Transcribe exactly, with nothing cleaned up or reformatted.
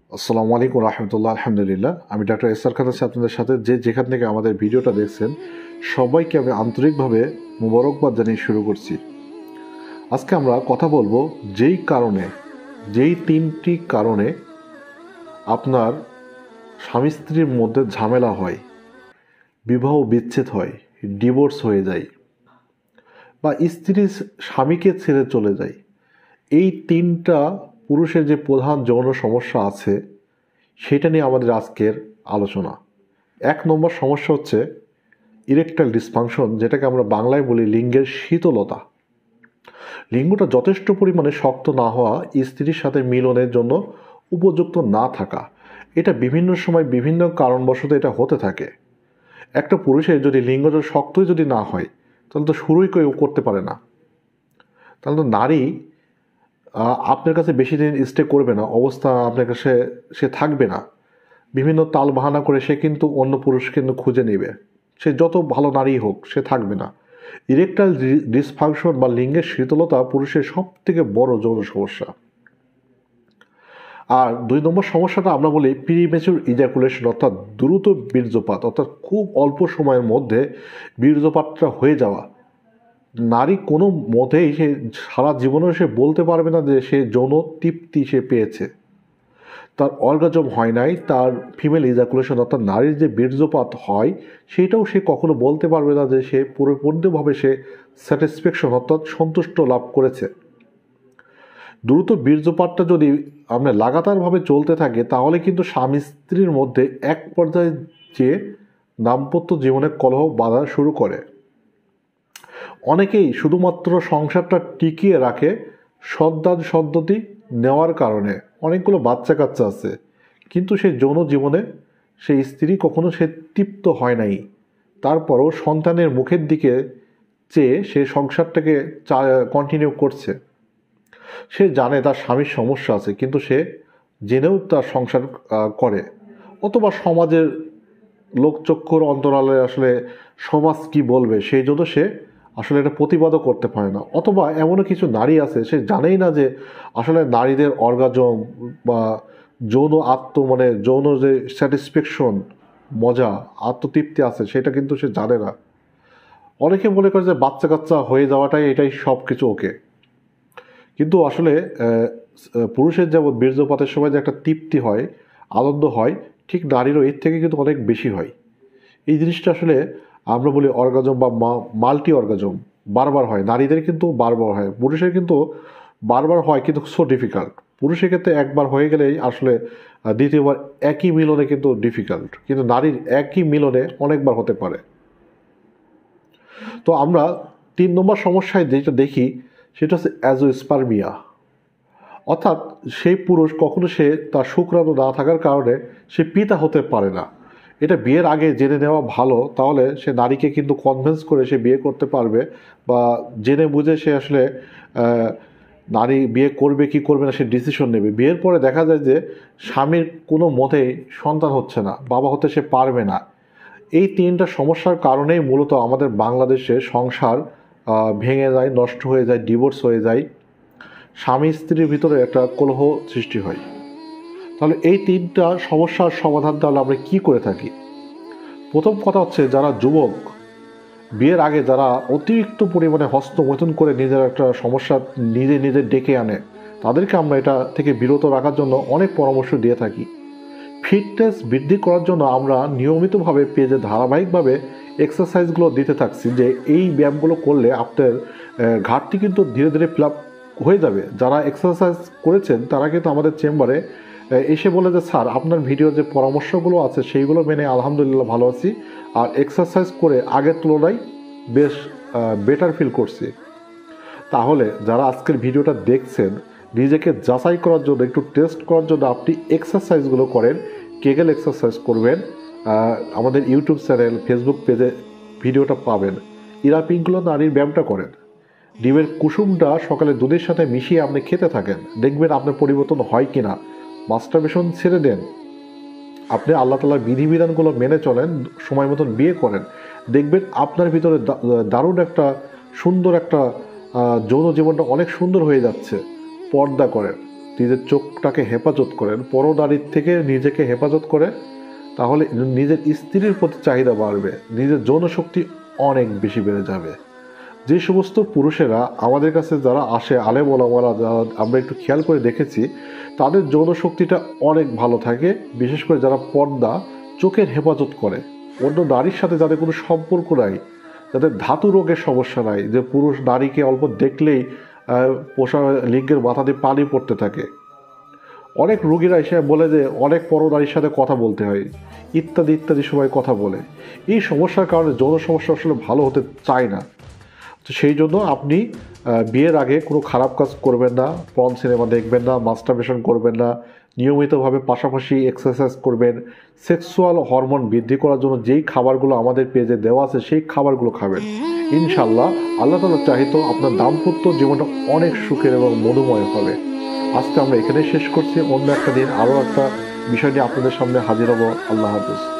আসসালামু আলাইকুম রহমতুল্লাহ। আলহামদুলিল্লাহ, আমি ডাক্তার এসআর খান আছি আপনাদের সাথে। যে যেখান থেকে আমাদের ভিডিওটা দেখছেন সবাইকে আমি আন্তরিকভাবে মোবারকবাদ জানিয়ে শুরু করছি। আজকে আমরা কথা বলবো যেই কারণে যেই তিনটি কারণে আপনার স্বামী স্ত্রীর মধ্যে ঝামেলা হয়, বিবাহ বিচ্ছেদ হয়, ডিভোর্স হয়ে যায় বা স্ত্রী স্বামীকে ছেড়ে চলে যায়। এই তিনটা পুরুষের যে প্রধান যৌন সমস্যা আছে সেটা নিয়ে আমাদের আজকের আলোচনা। এক নম্বর সমস্যা হচ্ছে ইরেকটাইল ডিসফাংশন, যেটাকে আমরা বাংলায় বলি লিঙ্গের শীতলতা। লিঙ্গটা যথেষ্ট পরিমাণে শক্ত না হওয়া, স্ত্রীর সাথে মিলনের জন্য উপযুক্ত না থাকা, এটা বিভিন্ন সময় বিভিন্ন কারণবশত এটা হতে থাকে। একটা পুরুষের যদি লিঙ্গটা শক্তই যদি না হয় তাহলে তো শুরুই কেউ করতে পারে না, তাহলে তো নারী আপনার কাছে বেশি দিন স্টে করবে না, অবস্থা আপনার কাছে সে থাকবে না। বিভিন্ন তাল বাহানা করে সে কিন্তু অন্য পুরুষ কিন্তু খুঁজে নেবে, সে যত ভালো নারী হোক সে থাকবে না। ইরেকটাইল ডিসফাংশন বা লিঙ্গের শীতলতা পুরুষের সব থেকে বড় যৌন সমস্যা। আর দুই নম্বর সমস্যাটা আমরা বলি প্রিমেচুর ইজাকুলেশন, অর্থাৎ দ্রুত বীর্যপাত, অর্থাৎ খুব অল্প সময়ের মধ্যে বীর্যপাতটা হয়ে যাওয়া। নারী কোনো মতেই সে সারা জীবনেও সে বলতে পারবে না যে সে যৌন তৃপ্তি সে পেয়েছে, তার অর্গাজম হয় নাই, তার ফিমেল ইজাকুলেশন অর্থাৎ নারীর যে বীর্যপাত হয় সেটাও সে কখনো বলতে পারবে না যে সে পরিপূর্ণভাবে সে স্যাটিসফ্যাকশন অর্থাৎ সন্তুষ্ট লাভ করেছে। দ্রুত বীর্যপাতটা যদি আমরা লাগাতারভাবে চলতে থাকে তাহলে কিন্তু স্বামী স্ত্রীর মধ্যে এক পর্যায়ে যে দাম্পত্য জীবনে কলহ বাধা শুরু করে। অনেকেই শুধুমাত্র সংসারটা টিকিয়ে রাখে সন্তান সন্ততি নেওয়ার কারণে, অনেকগুলো বাচ্চা কাচ্চা আছে, কিন্তু সেই যৌন জীবনে সেই স্ত্রী কখনো সে তৃপ্ত হয় নাই। তারপরও সন্তানের মুখের দিকে চেয়ে সে সংসারটাকে কন্টিনিউ করছে। সে জানে তার স্বামীর সমস্যা আছে, কিন্তু সে জেনেও তার সংসার করে, অথবা সমাজের লোকচক্ষুর অন্তরালে আসলে সমাজ কি বলবে সেই জন্য সে আসলে এটা প্রতিবাদও করতে পারে না। অথবা এমনও কিছু নারী আছে সে জানেই না যে আসলে নারীদের অর্গাজম বা যৌন আত্ম মানে যৌন যে স্যাটিসফ্যাকশন মজা আত্মতৃপ্তি আছে সেটা কিন্তু সে জানে না। অনেকে মনে করে যে বাচ্চা কাচ্চা হয়ে যাওয়াটাই এটাই সব কিছু ওকে, কিন্তু আসলে পুরুষের যেমন বীর্যপাতের সময় যে একটা তৃপ্তি হয়, আনন্দ হয়, ঠিক নারীরও এর থেকে কিন্তু অনেক বেশি হয়। এই জিনিসটা আসলে আমরা বলি অর্গাজম বা মাল্টি অর্গাজম বারবার হয়, নারীদের কিন্তু বারবার হয়, পুরুষের কিন্তু বারবার হয় কিন্তু সো ডিফিকাল্ট। পুরুষের ক্ষেত্রে একবার হয়ে গেলেই আসলে দ্বিতীয়বার একই মিলনে কিন্তু ডিফিকাল্ট, কিন্তু নারীর একই মিলনে অনেকবার হতে পারে। তো আমরা তিন নম্বর সমস্যায় যেটা দেখি সেটা হচ্ছে অ্যাজোস্পার্মিয়া, অর্থাৎ সেই পুরুষ কখনো সে তার শুক্রাণু না থাকার কারণে সে পিতা হতে পারে না। এটা বিয়ের আগে জেনে নেওয়া ভালো, তাহলে সে নারীকে কিন্তু কনভিন্স করে সে বিয়ে করতে পারবে, বা জেনে বুঝে সে আসলে নারী বিয়ে করবে কি করবে না সে ডিসিশন নেবে। বিয়ের পরে দেখা যায় যে স্বামীর কোনো মতেই সন্তান হচ্ছে না, বাবা হতে সে পারবে না। এই তিনটা সমস্যার কারণেই মূলত আমাদের বাংলাদেশে সংসার ভেঙে যায়, নষ্ট হয়ে যায়, ডিভোর্স হয়ে যায়, স্বামী স্ত্রীর ভিতরে একটা কলহ সৃষ্টি হয়। তাহলে এই তিনটা সমস্যার সমাধান তাহলে আমরা কি করে থাকি? প্রথম কথা হচ্ছে, যারা যুবক বিয়ের আগে যারা অতিরিক্ত পরিমাণে হস্তমৈথুন করে নিজের একটা সমস্যা নিজে নিজে ডেকে আনে, তাদেরকে আমরা এটা থেকে বিরত রাখার জন্য অনেক পরামর্শ দিয়ে থাকি। ফিটনেস বৃদ্ধি করার জন্য আমরা নিয়মিতভাবে পেজে ধারাবাহিকভাবে এক্সারসাইজগুলো দিতে থাকছি, যে এই ব্যায়ামগুলো করলে আপনার ঘাটতি কিন্তু ধীরে ধীরে ফিল আপ হয়ে যাবে। যারা এক্সারসাইজ করেছেন তারা কিন্তু আমাদের চেম্বারে এসে বলে যে স্যার আপনার ভিডিও যে পরামর্শগুলো আছে সেইগুলো মেনে আলহামদুলিল্লাহ ভালো আছি, আর এক্সারসাইজ করে আগের তুলনায় বেশ বেটার ফিল করছি। তাহলে যারা আজকের ভিডিওটা দেখছেন, নিজেকে যাচাই করার জন্য, একটু টেস্ট করার জন্য আপনি এক্সারসাইজগুলো করেন। কেগেল এক্সারসাইজ করবেন, আমাদের ইউটিউব চ্যানেল ফেসবুক পেজে ভিডিওটা পাবেন। ইরাপিংগুলো নারীর ব্যায়ামটা করেন। ডিমের কুসুমটা সকালে দুধের সাথে মিশিয়ে আপনি খেতে থাকেন, দেখবেন আপনার পরিবর্তন হয় কিনা। মাস্টারবেশন ছেড়ে দেন, আপনি আল্লাহ তাআলার বিধিবিধানগুলো মেনে চলেন, সময় মতন বিয়ে করেন, দেখবেন আপনার ভিতরে দারুণ একটা সুন্দর একটা যৌন জীবনটা অনেক সুন্দর হয়ে যাচ্ছে। পর্দা করেন, নিজের চোখটাকে হেফাজত করেন, পরনারীর থেকে নিজেকে হেফাজত করে, তাহলে নিজের স্ত্রীর প্রতি চাহিদা বাড়বে, নিজের যৌনশক্তি অনেক বেশি বেড়ে যাবে। যে সমস্ত পুরুষেরা আমাদের কাছে যারা আসে, আলেম ওলামারা যারা আমরা একটু খেয়াল করে দেখেছি, তাদের যৌনশক্তিটা অনেক ভালো থাকে, বিশেষ করে যারা পর্দা, চোখের হেফাজত করে, অন্য নারীর সাথে যাদের কোনো সম্পর্ক নাই, যাদের ধাতু রোগের সমস্যা নাই, যে পুরুষ নারীকে অল্প দেখলেই পোষা লিঙ্গের মাথা দিয়ে পানি পড়তে থাকে। অনেক রোগীরা এসে বলে যে অনেক পরনারীর সাথে কথা বলতে হয়, ইত্যাদি ইত্যাদি সময় কথা বলে। এই সমস্যার কারণে যৌন সমস্যা আসলে ভালো হতে চায় না। তো সেই জন্য আপনি বিয়ের আগে কোনো খারাপ কাজ করবেন না, পর্ন সিনেমা দেখবেন না, মাস্টারবেশন করবেন না, নিয়মিতভাবে পাশাপাশি এক্সারসাইজ করবেন, সেক্সুয়াল হরমোন বৃদ্ধি করার জন্য যেই খাবারগুলো আমাদের পেজে দেওয়া আছে সেই খাবারগুলো খাবেন। ইনশাল্লাহ আল্লাহ তাআলা চাহিত আপনার দাম্পত্য জীবনটা অনেক সুখের এবং মধুময় হবে। আজকে আমরা এখানেই শেষ করছি। অন্য একটা দিন আরও একটা বিষয় নিয়ে আপনাদের সামনে হাজির হব। আল্লাহ হাফেজ।